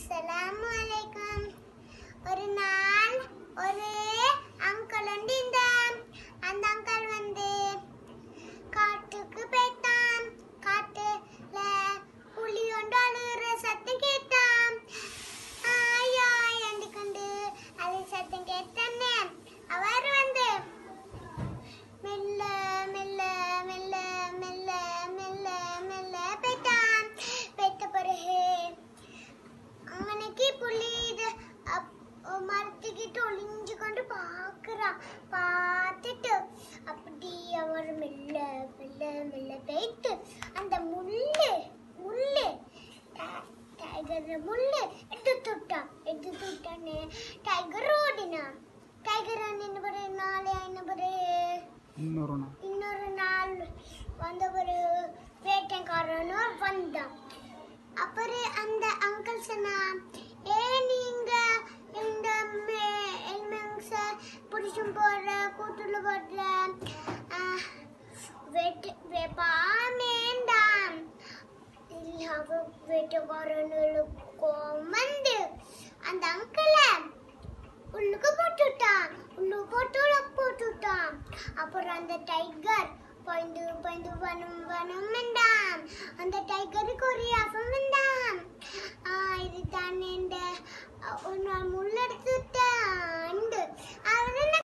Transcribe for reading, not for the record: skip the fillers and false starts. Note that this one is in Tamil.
Assalamualaikum. ஒரு நாள் ஒரு அங்கிள் அந்த அங்கிள் காட்டுக்கு போய்ட்டான். காட்டுல புலி ஒன்று அழுகிற சத்தம் கேட்டான். ஆயா என்று கண்டு அது சத்தம் கேட்டானே. அவர் மெல்ல மெல்ல மெல்ல மெல்ல மெல்ல மெல்ல போய்ட்டான். போய்த்த பிறகு அவனுக்கு புலி மரத்துக்கிட்ட ஒளிஞ்சு கொண்டு பார்க்குறான். பார்த்துட்டு அப்படி அவர் மெல்ல மெல்ல மெல்ல போயிட்டு அந்த டைகர் முள்ளு எடுத்து விட்டானே. டைகர் ஓடினான். டைகர் இன்னொரு நாள் வந்த ஒரு வேட்டைக்காரனும் வந்தான். அப்புறம் அந்த அங்கிள் சொன்னா, நீங்க இந்த புடிச்சும் போடுற கூட்டுல போடுற வேண்டாம். வேட்டைக்காரனுக்கும் அந்த அங்கிளை உள்ளுக்கு போட்டுட்டான். அப்புறம் அந்த டைகர் பயந்து வனம் வேண்டாம். அந்த டைகருக்கு ஒரு யாபம் வேண்டாம். இதுதான் இந்த ஒரு நாள் முள்ளெடுத்து